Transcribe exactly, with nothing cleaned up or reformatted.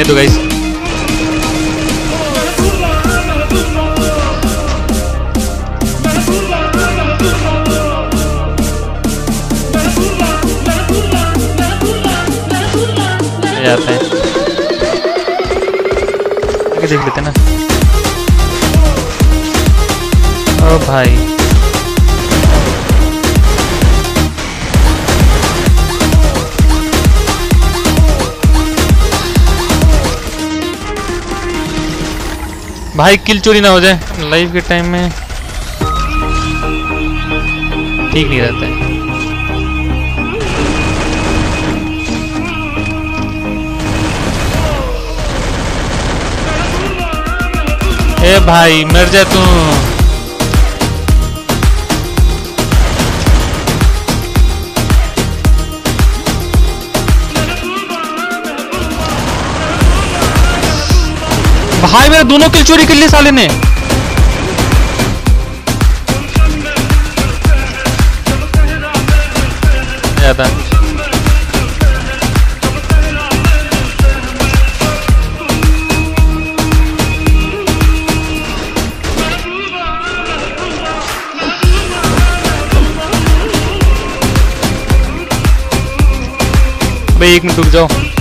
करने दो गाइस। जाते हैं आगे देख लेते हैं ना। ओ भाई भाई किल चोरी ना हो जाए लाइव के टाइम में, ठीक नहीं रहता है। ए भाई मर जा तू। भाई मेरे दोनों किल चोरी कर लिए साले ने। ज्यादा भाई एक मिनट रुक जाओ।